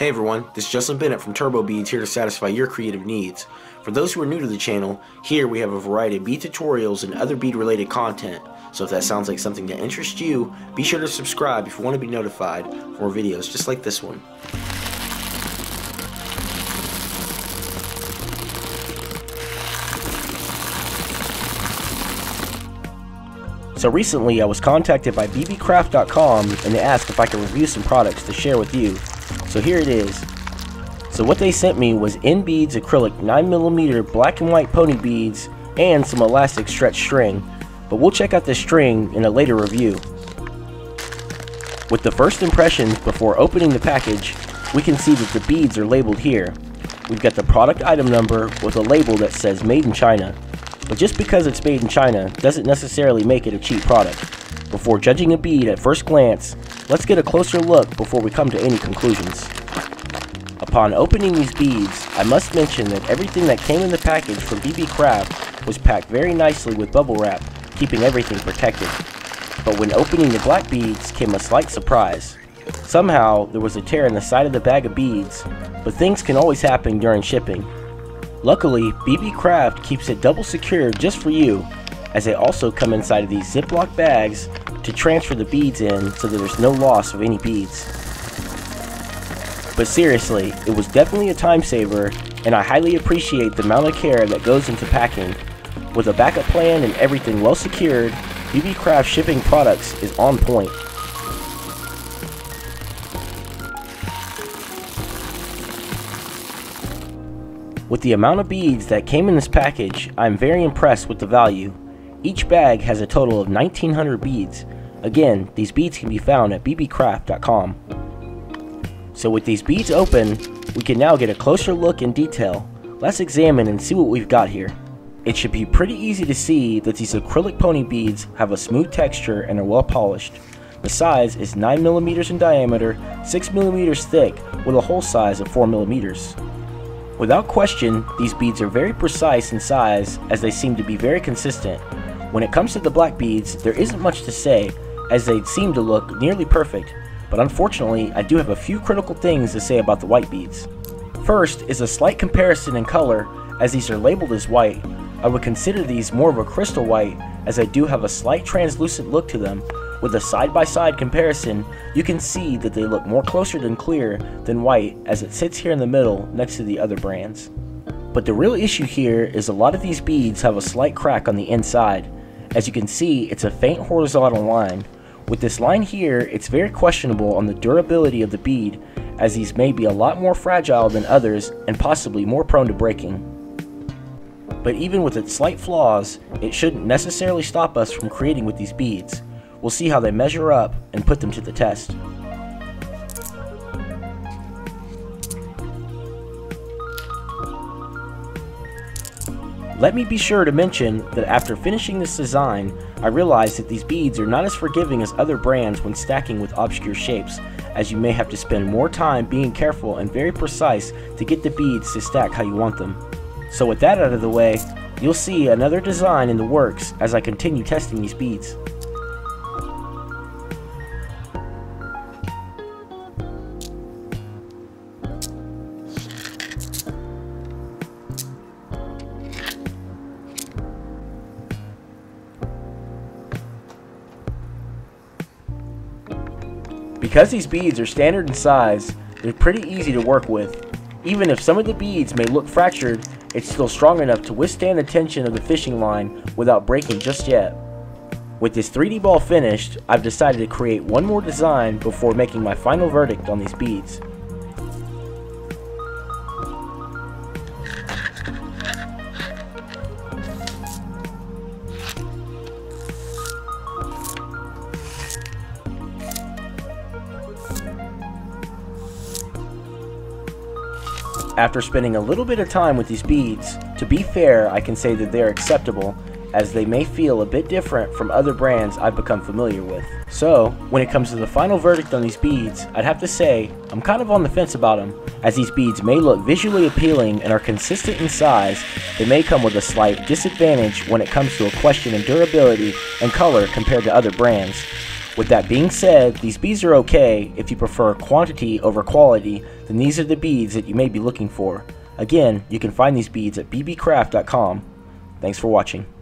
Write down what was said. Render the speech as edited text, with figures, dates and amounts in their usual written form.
Hey everyone, this is Justin Bennett from TurboBeads here to satisfy your creative needs. For those who are new to the channel, here we have a variety of bead tutorials and other bead related content. So if that sounds like something that interests you, be sure to subscribe if you want to be notified for more videos just like this one. So recently I was contacted by Beadspiration.com and they asked if I could review some products to share with you. So here it is. So what they sent me was Beads acrylic 9mm black and white pony beads and some elastic stretch string. But we'll check out this string in a later review. With the first impressions before opening the package, we can see that the beads are labeled here. We've got the product item number with a label that says made in China. But just because it's made in China doesn't necessarily make it a cheap product. Before judging a bead at first glance, let's get a closer look before we come to any conclusions. Upon opening these beads, I must mention that everything that came in the package from BeadCraft was packed very nicely with bubble wrap, keeping everything protected. But when opening the black beads came a slight surprise. Somehow, there was a tear in the side of the bag of beads, but things can always happen during shipping. Luckily, BeadCraft keeps it double secured just for you, as they also come inside of these Ziploc bags to transfer the beads in so that there's no loss of any beads. But seriously, it was definitely a time saver, and I highly appreciate the amount of care that goes into packing. With a backup plan and everything well secured, BeadCraft shipping products is on point. With the amount of beads that came in this package, I am very impressed with the value. Each bag has a total of 1,900 beads. Again, these beads can be found at Beadspiration.com. So with these beads open, we can now get a closer look in detail. Let's examine and see what we've got here. It should be pretty easy to see that these acrylic pony beads have a smooth texture and are well polished. The size is 9mm in diameter, 6mm thick, with a hole size of 4mm. Without question, these beads are very precise in size as they seem to be very consistent. When it comes to the black beads, there isn't much to say as they seem to look nearly perfect, but unfortunately I do have a few critical things to say about the white beads. First is a slight comparison in color, as these are labeled as white. I would consider these more of a crystal white as I do have a slight translucent look to them. With a side-by-side comparison, you can see that they look more closer than clear than white as it sits here in the middle next to the other brands. But the real issue here is a lot of these beads have a slight crack on the inside. As you can see, it's a faint horizontal line. With this line here, it's very questionable on the durability of the bead, as these may be a lot more fragile than others and possibly more prone to breaking. But even with its slight flaws, it shouldn't necessarily stop us from creating with these beads. We'll see how they measure up and put them to the test. Let me be sure to mention that after finishing this design, I realized that these beads are not as forgiving as other brands when stacking with obscure shapes, as you may have to spend more time being careful and very precise to get the beads to stack how you want them. So with that out of the way, you'll see another design in the works as I continue testing these beads. Because these beads are standard in size, they're pretty easy to work with. Even if some of the beads may look fractured, it's still strong enough to withstand the tension of the fishing line without breaking just yet. With this 3D ball finished, I've decided to create one more design before making my final verdict on these beads. After spending a little bit of time with these beads, to be fair, I can say that they are acceptable, as they may feel a bit different from other brands I've become familiar with. So, when it comes to the final verdict on these beads, I'd have to say, I'm kind of on the fence about them, as these beads may look visually appealing and are consistent in size. They may come with a slight disadvantage when it comes to a question of durability and color compared to other brands. With that being said, these beads are okay. If you prefer quantity over quality, then these are the beads that you may be looking for. Again, you can find these beads at BeeBeecraft.com. Thanks for watching.